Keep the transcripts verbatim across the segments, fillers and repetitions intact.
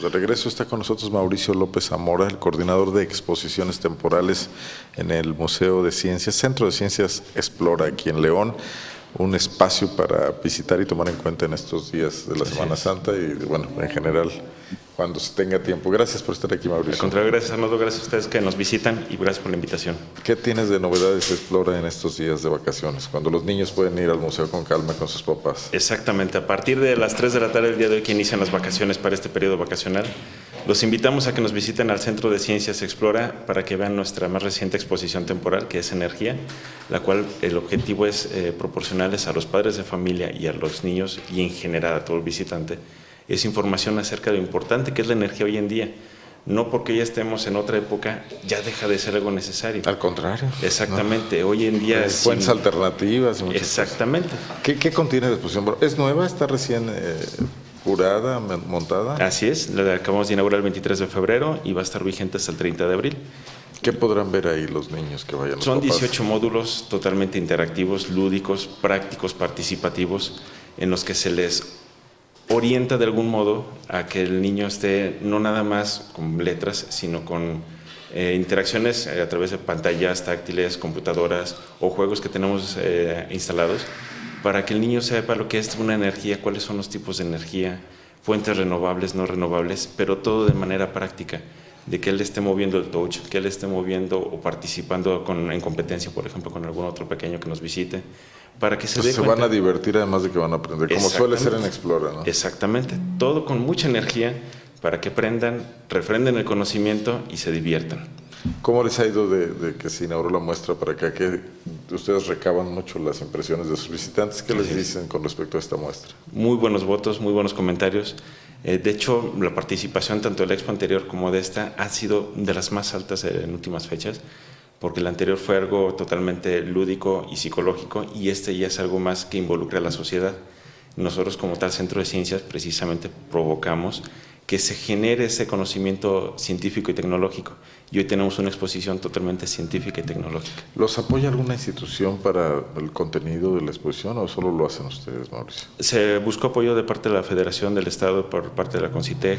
De regreso está con nosotros Mauricio López Zamora, el coordinador de exposiciones temporales en el Museo de Ciencias, Centro de Ciencias Explora, aquí en León. Un espacio para visitar y tomar en cuenta en estos días de la Semana Santa y, bueno, en general, cuando se tenga tiempo. Gracias por estar aquí, Mauricio. Al contrario, gracias, Arnoldo. Gracias a ustedes que nos visitan y gracias por la invitación. ¿Qué tienes de novedades Explora en estos días de vacaciones, cuando los niños pueden ir al museo con calma con sus papás? Exactamente. A partir de las tres de la tarde del día de hoy, que inician las vacaciones para este periodo vacacional, los invitamos a que nos visiten al Centro de Ciencias Explora para que vean nuestra más reciente exposición temporal, que es Energía, la cual el objetivo es eh, proporcionarles a los padres de familia y a los niños y en general a todo el visitante es información acerca de lo importante que es la energía hoy en día. No porque ya estemos en otra época, ya deja de ser algo necesario. Al contrario. Exactamente. ¿No? Hoy en día... Hay fuentes sin... alternativas. Exactamente. ¿Qué, ¿Qué contiene la exposición? ¿Es nueva? ¿Está recién eh, curada, montada? Así es. La acabamos de inaugurar el veintitrés de febrero y va a estar vigente hasta el treinta de abril. ¿Qué podrán ver ahí los niños que vayan? Son dieciocho módulos totalmente interactivos, lúdicos, prácticos, participativos, en los que se les orienta de algún modo a que el niño esté no nada más con letras, sino con eh, interacciones a través de pantallas táctiles, computadoras o juegos que tenemos eh, instalados, para que el niño sepa lo que es una energía, cuáles son los tipos de energía, fuentes renovables, no renovables, pero todo de manera práctica, de que él esté moviendo el touch, que él esté moviendo o participando con, en competencia, por ejemplo, con algún otro pequeño que nos visite, para que se Entonces dé se cuenta. van a divertir además de que van a aprender, como suele ser en Explora, ¿no? Exactamente, todo con mucha energía para que aprendan, refrenden el conocimiento y se diviertan. ¿Cómo les ha ido de, de que se inauguró la muestra para acá? Que ustedes recaban mucho las impresiones de sus visitantes. ¿Qué les Así dicen con respecto a esta muestra? Muy buenos votos, muy buenos comentarios. Eh, de hecho, la participación tanto de la expo anterior como de esta ha sido de las más altas en últimas fechas, porque la anterior fue algo totalmente lúdico y psicológico y este ya es algo más que involucra a la sociedad. Nosotros como tal Centro de Ciencias precisamente provocamos que se genere ese conocimiento científico y tecnológico y hoy tenemos una exposición totalmente científica y tecnológica. ¿Los apoya alguna institución para el contenido de la exposición o solo lo hacen ustedes, Mauricio? Se buscó apoyo de parte de la Federación del Estado, por parte de la CONCITEG,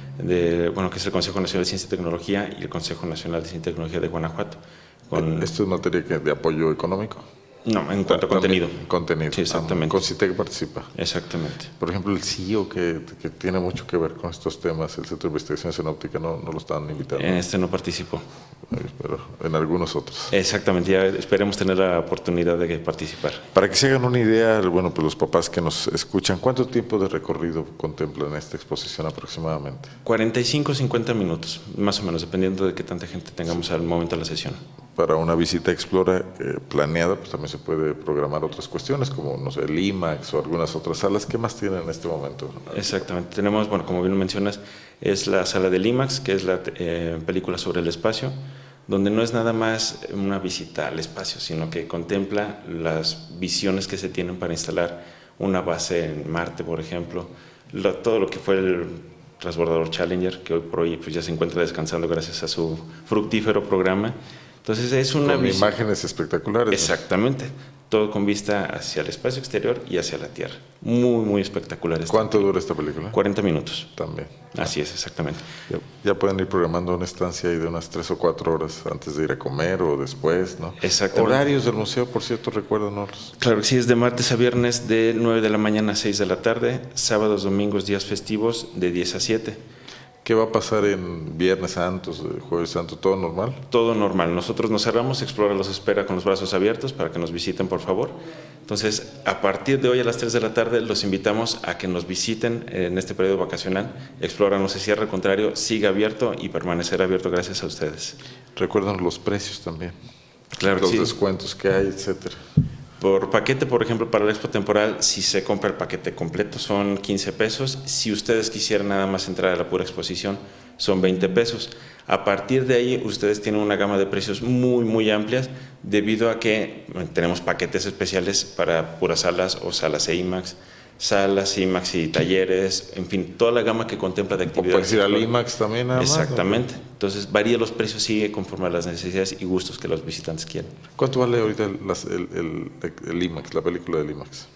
de, bueno, que es el Consejo Nacional de Ciencia y Tecnología y el Consejo Nacional de Ciencia y Tecnología de Guanajuato. Con... ¿Esto es materia de apoyo económico? No, en cuanto a contenido. Contenido. Sí, exactamente. CONCITEC participa. Exactamente. Por ejemplo, el C I O, que, que tiene mucho que ver con estos temas, el Centro de Investigaciones en Óptica, no, no lo están invitando. En este no participó. Pero en algunos otros. Exactamente, ya esperemos tener la oportunidad de participar. Para que se hagan una idea, bueno, pues los papás que nos escuchan, ¿cuánto tiempo de recorrido contemplan esta exposición aproximadamente? cuarenta y cinco, cincuenta minutos, más o menos, dependiendo de qué tanta gente tengamos al momento de la sesión. Para una visita Explora eh, planeada, pues también se puede programar otras cuestiones, como, no sé, el IMAX o algunas otras salas. ¿Qué más tienen en este momento? Exactamente, tenemos, bueno, como bien lo mencionas, es la sala del IMAX, que es la eh, película sobre el espacio, donde no es nada más una visita al espacio, sino que contempla las visiones que se tienen para instalar una base en Marte, por ejemplo, lo, todo lo que fue el transbordador Challenger, que hoy por hoy pues, ya se encuentra descansando gracias a su fructífero programa. Entonces es una con imágenes espectaculares. Exactamente, todo con vista hacia el espacio exterior y hacia la Tierra. Muy, muy espectacular. ¿Cuánto dura esta película? cuarenta minutos. También. Así es, exactamente. Ya, ya pueden ir programando una estancia ahí de unas tres o cuatro horas antes de ir a comer o después, ¿no? Exactamente. Horarios del museo, por cierto, recuérdanos. Claro que sí, es de martes a viernes de nueve de la mañana a seis de la tarde, sábados, domingos, días festivos de diez a siete. ¿Qué va a pasar en Viernes Santos, Jueves Santo? ¿Todo normal? Todo normal. Nosotros nos cerramos, Explora los espera con los brazos abiertos para que nos visiten, por favor. Entonces, a partir de hoy a las tres de la tarde, los invitamos a que nos visiten en este periodo vacacional. Explora no se cierra, al contrario, sigue abierto y permanecerá abierto gracias a ustedes. Recuerdan los precios también. Claro que los sí. descuentos que hay, etcétera. Por paquete, por ejemplo, para la expo temporal, si se compra el paquete completo son quince pesos. Si ustedes quisieran nada más entrar a la pura exposición, son veinte pesos. A partir de ahí, ustedes tienen una gama de precios muy, muy amplias, debido a que tenemos paquetes especiales para puras salas o salas E IMAX, salas, IMAX y talleres, en fin, toda la gama que contempla de actividades. ¿O puedes ir al IMAX también nada más? Exactamente. Entonces, varía los precios, sigue conforme a las necesidades y gustos que los visitantes quieren. ¿Cuánto vale ahorita el, el, el, el IMAX, la película del IMAX?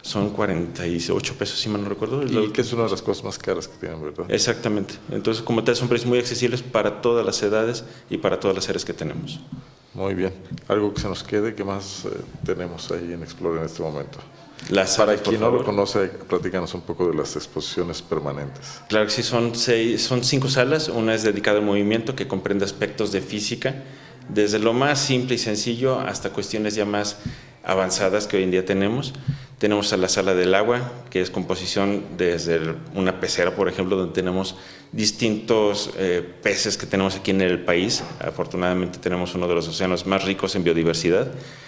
Son cuarenta y ocho pesos, si mal no recuerdo. Y que es una de las cosas más caras que tienen, ¿verdad? Exactamente. Entonces, como tal, son precios muy accesibles para todas las edades y para todas las áreas que tenemos. Muy bien. ¿Algo que se nos quede? ¿Qué más eh, tenemos ahí en Explora en este momento? Las Para salas, quien no favor. lo conoce, platícanos un poco de las exposiciones permanentes. Claro que sí, son, seis, son cinco salas. Una es dedicada al movimiento, que comprende aspectos de física, desde lo más simple y sencillo hasta cuestiones ya más avanzadas que hoy en día tenemos. Tenemos a la sala del agua, que es composición desde una pecera, por ejemplo, donde tenemos distintos eh, peces que tenemos aquí en el país. Afortunadamente tenemos uno de los océanos más ricos en biodiversidad.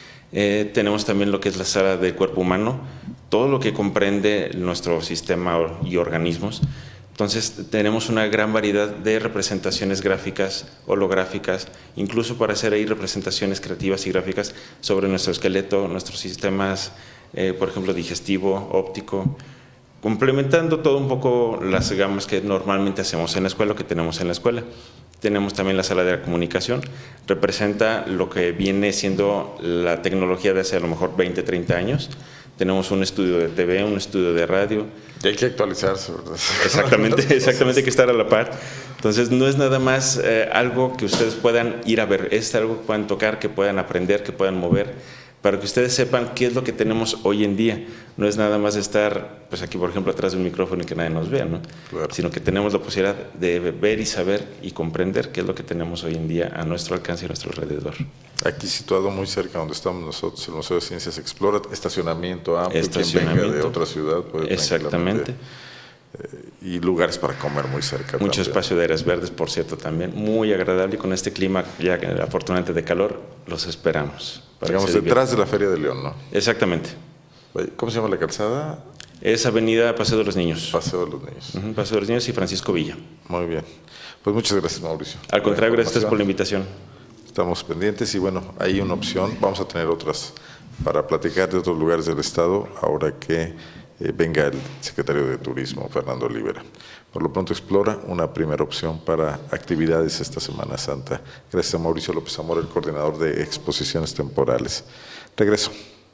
Eh, tenemos también lo que es la sala del cuerpo humano, todo lo que comprende nuestro sistema y organismos. Entonces tenemos una gran variedad de representaciones gráficas, holográficas, incluso para hacer ahí representaciones creativas y gráficas sobre nuestro esqueleto, nuestros sistemas, eh, por ejemplo, digestivo, óptico, complementando todo un poco las gamas que normalmente hacemos en la escuela, o que tenemos en la escuela. Tenemos también la sala de la comunicación, representa lo que viene siendo la tecnología de hace a lo mejor veinte, treinta años. Tenemos un estudio de T V, un estudio de radio. Y hay que actualizarse, ¿verdad? Exactamente, exactamente, hay que estar a la par. Entonces, no es nada más eh, algo que ustedes puedan ir a ver, es algo que puedan tocar, que puedan aprender, que puedan mover, para que ustedes sepan qué es lo que tenemos hoy en día. No es nada más estar, pues aquí por ejemplo, atrás de un micrófono y que nadie nos vea, ¿no? Claro. Sino que tenemos la posibilidad de ver y saber y comprender qué es lo que tenemos hoy en día a nuestro alcance y a nuestro alrededor. Aquí situado muy cerca donde estamos nosotros, el Museo de Ciencias Explora, estacionamiento amplio, Estacionamiento. quien venga de otra ciudad puede Exactamente. Eh, y lugares para comer muy cerca. Mucho también. espacio de áreas verdes, por cierto, también. Muy agradable y con este clima ya afortunadamente de calor, los esperamos. Digamos, detrás de la Feria de León, ¿no? Exactamente. ¿Cómo se llama la calzada? Es Avenida Paseo de los Niños. Paseo de los Niños. Uh-huh, Paseo de los Niños y Francisco Villa. Muy bien. Pues muchas gracias, Mauricio. Al contrario, gracias por la invitación. Estamos pendientes y bueno, hay una opción. Vamos a tener otras para platicar de otros lugares del Estado ahora que eh, venga el secretario de Turismo, Fernando Olivera. Por lo pronto Explora, una primera opción para actividades esta Semana Santa. Gracias a Mauricio López Zamora, el coordinador de exposiciones temporales. Regreso.